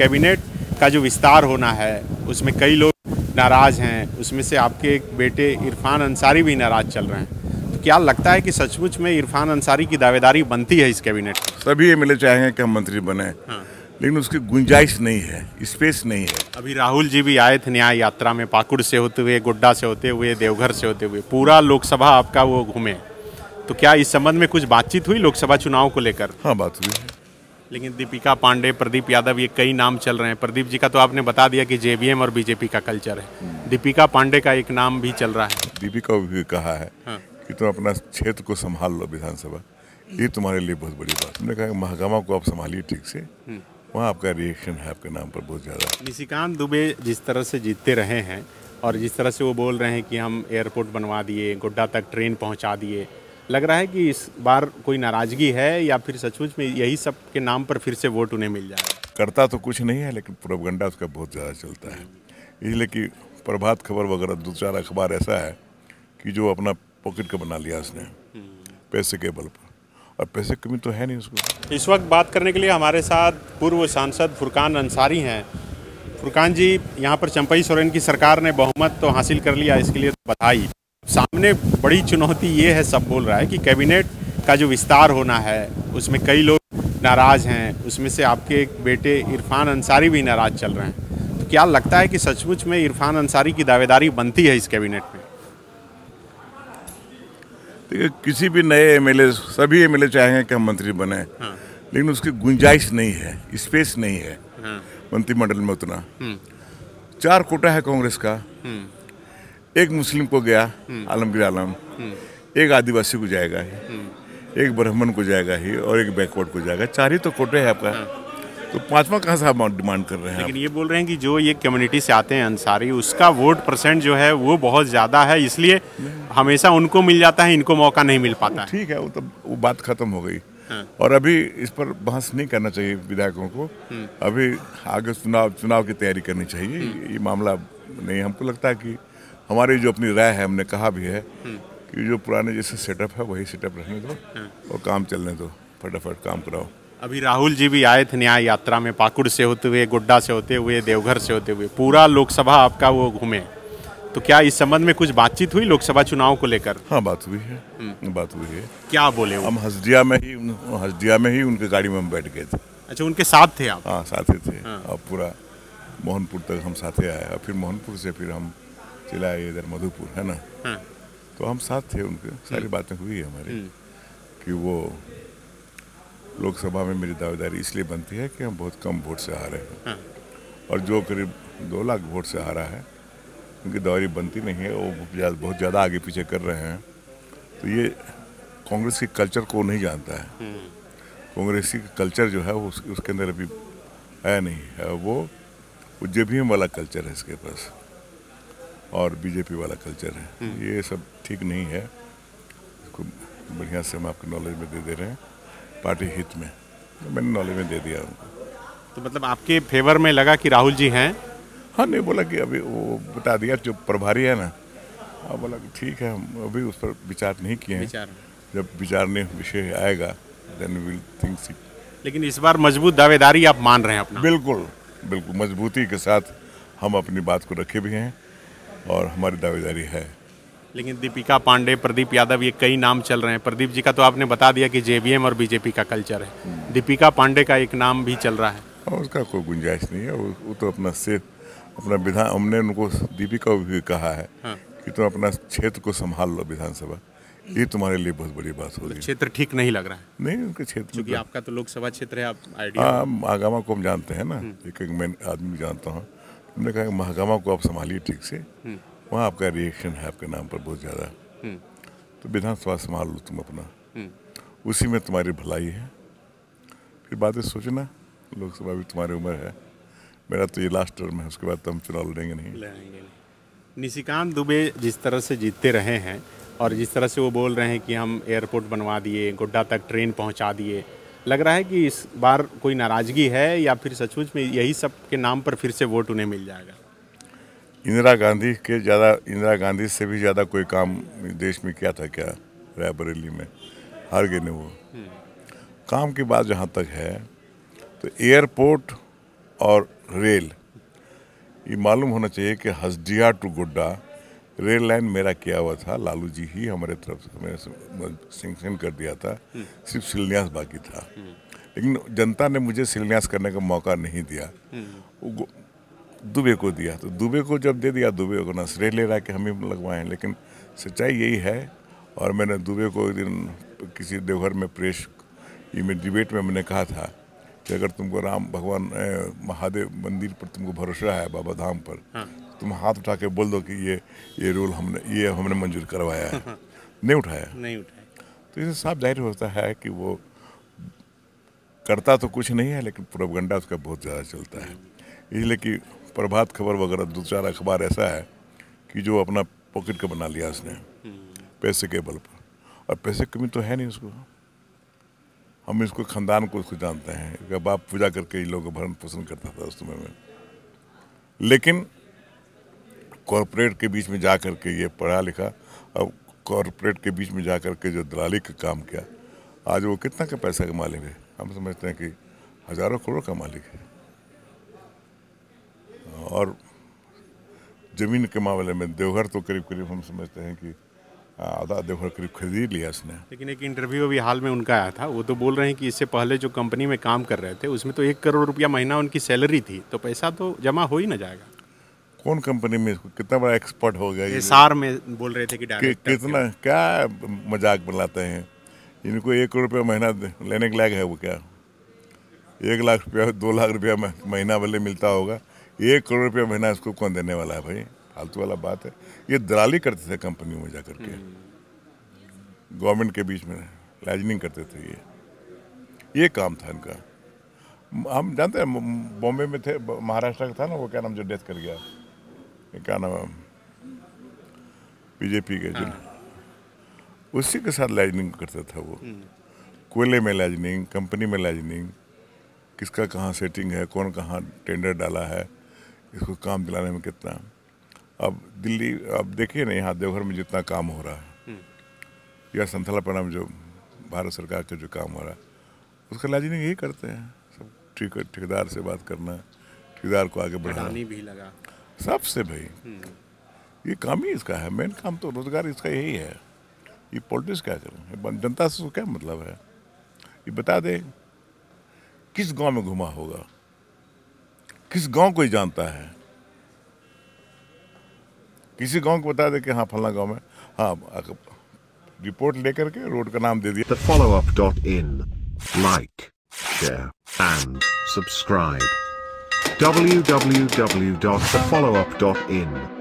Cabinet का जो विस्तार होना है उसमें कई लोग नाराज़ हैं, उसमें से आपके एक बेटे इरफान अंसारी भी नाराज़ चल रहे हैं। तो क्या लगता है कि सचमुच में इरफान अंसारी की दावेदारी बनती है इस कैबिनेट में? सभी एमएलए चाहेंगे कि हम मंत्री बने, हाँ। लेकिन उसकी गुंजाइश नहीं है, स्पेस नहीं है। अभी राहुल जी भी आए थे न्याय यात्रा में, पाकुड़ से होते हुए, गोड्डा से होते हुए, देवघर से होते हुए, पूरा लोकसभा आपका वो घूमे। तो क्या इस संबंध में कुछ बातचीत हुई लोकसभा चुनाव को लेकर? हाँ, बात हुई है। लेकिन दीपिका पांडे, प्रदीप यादव, ये कई नाम चल रहे हैं। प्रदीप जी का तो आपने बता दिया कि जेवीएम और बीजेपी का कल्चर है। दीपिका पांडे का एक नाम भी चल रहा है। दीपिका भी कहा है हाँ। कि तुम अपना क्षेत्र को संभाल लो, विधानसभा, ये तुम्हारे लिए बहुत बड़ी बात। हमने कहा महागामा को आप संभालिए ठीक से, वहाँ आपका रिएक्शन है आपके नाम पर बहुत ज़्यादा। निशिकांत दुबे जिस तरह से जीतते रहे हैं और जिस तरह से वो बोल रहे हैं कि हम एयरपोर्ट बनवा दिए, गोड्डा तक ट्रेन पहुंचा दिए, लग रहा है कि इस बार कोई नाराज़गी है या फिर सचमुच में यही सब के नाम पर फिर से वोट उन्हें मिल जाएगा? करता तो कुछ नहीं है, लेकिन प्रोपगंडा उसका बहुत ज़्यादा चलता है। इसलिए कि प्रभात खबर वगैरह 2-4 अखबार ऐसा है कि जो अपना पॉकेट का बना लिया उसने पैसे के बल पर, और पैसे की कमी तो है नहीं उसको। इस वक्त बात करने के लिए हमारे साथ पूर्व सांसद फुरकान अंसारी हैं। फुरकान जी, यहाँ पर चंपई सोरेन की सरकार ने बहुमत तो हासिल कर लिया, इसके लिए तो बधाई। सामने बड़ी चुनौती ये है, सब बोल रहा है कि कैबिनेट का जो विस्तार होना है उसमें कई लोग नाराज़ हैं, उसमें से आपके एक बेटे इरफान अंसारी भी नाराज़ चल रहे हैं। तो क्या लगता है कि सचमुच में इरफान अंसारी की दावेदारी बनती है इस कैबिनेट में? देखिए, किसी भी नए एमएलए, सभी एमएलए चाहेंगे कि हम मंत्री बने, हाँ। लेकिन उसकी गुंजाइश नहीं है, स्पेस नहीं है। हाँ। मंत्रिमंडल में उतना 4 कोटा है कांग्रेस का, एक मुस्लिम को गया आलमगीर आलम, एक आदिवासी को जाएगा ही, एक ब्राह्मण को जाएगा ही, और एक बैकवर्ड को जाएगा। 4 ही तो कोटे हैं आपका। तो 5वां कहाँ से आप डिमांड कर रहे हैं? लेकिन ये बोल रहे हैं कि जो ये कम्युनिटी से आते हैं अंसारी, उसका वोट परसेंट जो है वो बहुत ज़्यादा है, इसलिए हमेशा उनको मिल जाता है, इनको मौका नहीं मिल पाता है। ठीक है, वो बात खत्म हो गई। और अभी इस पर बहस नहीं करना चाहिए विधायकों को। अभी आगे चुनाव की तैयारी करनी चाहिए। ये मामला नहीं, हमको लगता है कि हमारी जो अपनी राय है, हमने कहा भी है कि जो पुराने जैसे सेटअप है वही सेटअप रहने दो और काम चलने दो, फटाफट काम कराओ। अभी राहुल जी भी आए थे न्याय यात्रा में, पाकुड़ से होते हुए, गोड्डा से होते हुए, देवघर से होते हुए, पूरा लोकसभा आपका वो घूमे। तो क्या इस संबंध में कुछ बातचीत हुई लोकसभा चुनाव को लेकर? हाँ, बात हुई है, बात हुई है। क्या बोले वो? हम हसदिया में ही उनके गाड़ी में हम बैठ गए थे। अच्छा, उनके साथ थे आप? हाँ, साथ ही थे। और पूरा मोहनपुर तक हम साथ ही आए, और फिर मोहनपुर से फिर हम चले आए इधर मधुपुर, है ना। तो हम साथ थे उनके, सारी बातें हुई है हमारी कि वो लोकसभा में मेरी दावेदारी इसलिए बनती है कि हम बहुत कम वोट से आ रहे हैं, और जो करीब 2 लाख वोट से आ रहा है उनकी दावेदारी बनती नहीं है, वो बहुत ज़्यादा आगे पीछे कर रहे हैं। तो ये कांग्रेस के कल्चर को नहीं जानता है। कांग्रेसी कल्चर जो है वो उसके अंदर अभी है नहीं है। वो जेवीएम वाला कल्चर है इसके पास, और बीजेपी वाला कल्चर है। ये सब ठीक नहीं है। इसको बढ़िया से हम आपके नॉलेज में दे रहे हैं, पार्टी हित में। तो मैंने नॉलेज में दे दिया उनको। तो मतलब आपके फेवर में लगा कि राहुल जी हैं? हाँ, नहीं बोला कि अभी वो बता दिया, जो प्रभारी है ना, हाँ, बोला कि ठीक है, हम अभी उस पर विचार नहीं किए हैं। जब विचारने विषय आएगा then we will think it. लेकिन इस बार मजबूत दावेदारी आप मान रहे हैं अपना? बिल्कुल बिल्कुल, मजबूती के साथ हम अपनी बात को रखे भी हैं और हमारी दावेदारी है। लेकिन दीपिका पांडे, प्रदीप यादव, ये कई नाम चल रहे हैं। प्रदीप जी का तो आपने बता दिया कि जेवीएम और बीजेपी का कल्चर है। दीपिका पांडे का एक नाम भी चल रहा है। और उसका कोई गुंजाइश नहीं है। वो तो अपना विधान, हमने उनको दीपिका भी कहा है कि तुम अपना क्षेत्र को संभाल लो, विधानसभा, ये तुम्हारे लिए बहुत बड़ी बात होगी। क्षेत्र ठीक नहीं लग रहा है? नहीं, उनके क्षेत्र, क्योंकि आपका तो लोकसभा क्षेत्र है, आप आइडिया। हाँ, महागामा को हम जानते हैं ना, एक मैं आदमी जानता हूँ। हमने कहा महागामा को आप संभालिए ठीक से, वहाँ आपका रिएक्शन है आपके नाम पर बहुत ज़्यादा। तो विधानसभा संभाल लो तुम अपना, उसी में तुम्हारी भलाई है। फिर बातें सोचना, लोकसभा भी तुम्हारी उम्र है, मेरा तो ये लास्ट टर्म है, उसके बाद तो हम चुनाव लड़ेंगे नहीं। निशिकांत दुबे जिस तरह से जीतते रहे हैं और जिस तरह से वो बोल रहे हैं कि हम एयरपोर्ट बनवा दिए, गोड्डा तक ट्रेन पहुंचा दिए, लग रहा है कि इस बार कोई नाराज़गी है या फिर सचमुच में यही सब के नाम पर फिर से वोट उन्हें मिल जाएगा? इंदिरा गांधी से भी ज़्यादा कोई काम देश में किया था क्या? रायबरेली में हार गए ने वो। काम की बात जहाँ तक है तो एयरपोर्ट और रेल, ये मालूम होना चाहिए कि Hansdiha to Godda rail line मेरा किया हुआ था, लालू जी ही हमारे तरफ से हमें सैंक्शन कर दिया था, सिर्फ शिलान्यास बाकी था। लेकिन जनता ने मुझे शिलान्यास करने का मौका नहीं दिया, दुबे को दिया। तो दुबे को जब दे दिया, दुबे को ना श्रेय ले रहा कि हम ही लगवाएं, लेकिन सच्चाई यही है। और मैंने दुबे को एक दिन किसी देवघर में प्रेस में डिबेट में मैंने कहा था कि अगर तुमको राम भगवान महादेव मंदिर पर तुमको भरोसा है, बाबा धाम पर, तुम हाथ उठा के बोल दो कि ये रूल हमने मंजूर करवाया है। नहीं उठाया। तो इसे साफ जाहिर होता है कि वो करता तो कुछ नहीं है, लेकिन प्रोपगंडा उसका बहुत ज़्यादा चलता है। इसलिए कि प्रभात खबर वगैरह 2-4 अखबार ऐसा है कि जो अपना पॉकेट का बना लिया उसने पैसे के बल पर, और पैसे की कमी तो है नहीं उसको। हम इसको खानदान को उसको जानते हैं कि बाप पूजा करके इन लोगों को भरण पोषण करता था उस समय में। लेकिन कॉरपोरेट के बीच में जा कर के ये पढ़ा लिखा, और कॉरपोरेट के बीच में जा कर के जो दलाली का काम किया, आज वो कितना का पैसा का मालिक है। हम समझते हैं कि हजारों करोड़ का मालिक है। और जमीन के मामले में देवघर तो करीब करीब हम समझते हैं कि आधा देवघर करीब खरीद लिया इसने। लेकिन एक इंटरव्यू अभी हाल में उनका आया था, वो तो बोल रहे हैं कि इससे पहले जो कंपनी में काम कर रहे थे उसमें तो 1 करोड़ रुपया महीना उनकी सैलरी थी, तो पैसा तो जमा हो ही ना जाएगा। कौन कंपनी में कितना बड़ा एक्सपर्ट हो गया? एसआर में बोल रहे थे कि डायरेक्टर कितना क्या मजाक बनाते हैं। इनको 1 करोड़ रुपया महीना लेने के लायक है वो क्या? 1 लाख रुपया 2 लाख रुपया महीना भले मिलता होगा, 1 करोड़ रुपया महीना इसको कौन देने वाला है भाई? फालतू वाला बात है। ये दलाली करते थे कंपनियों में जाकर के, गवर्नमेंट के बीच में लाइजनिंग करते थे। ये काम था इनका। हम जानते हैं बॉम्बे में थे, महाराष्ट्र का था ना वो, क्या नाम जो डेथ कर गया, क्या नाम है, बीजेपी के जो, उसी के साथ लाइजनिंग करता था वो। कोयले में लाइजनिंग, कंपनी में लाइजनिंग, किसका कहाँ सेटिंग है, कौन कहाँ टेंडर डाला है, इसको काम दिलाने में कितना। अब दिल्ली, अब देखिए ना यहाँ देवघर में जितना काम हो रहा है, या संथालापना में जो भारत सरकार का जो काम हो रहा है, उसका लाइजनिंग यही करते हैं सब। ठेकेदार से बात करना, ठेकेदार को आगे बढ़ाना भी लगा सबसे भाई। ये काम ही इसका है, मेन काम तो रोजगार इसका यही है। ये पॉलिटिक्स क्या करें, जनता से क्या मतलब है? ये बता दे किस गांव में घुमा होगा, किस गांव को ही जानता है? किसी गांव को बता दे कि हाँ फलना गांव में, हाँ रिपोर्ट लेकर के रोड का नाम दे दिया। TheFollowUp.in, like, share and subscribe. www.thefollowup.in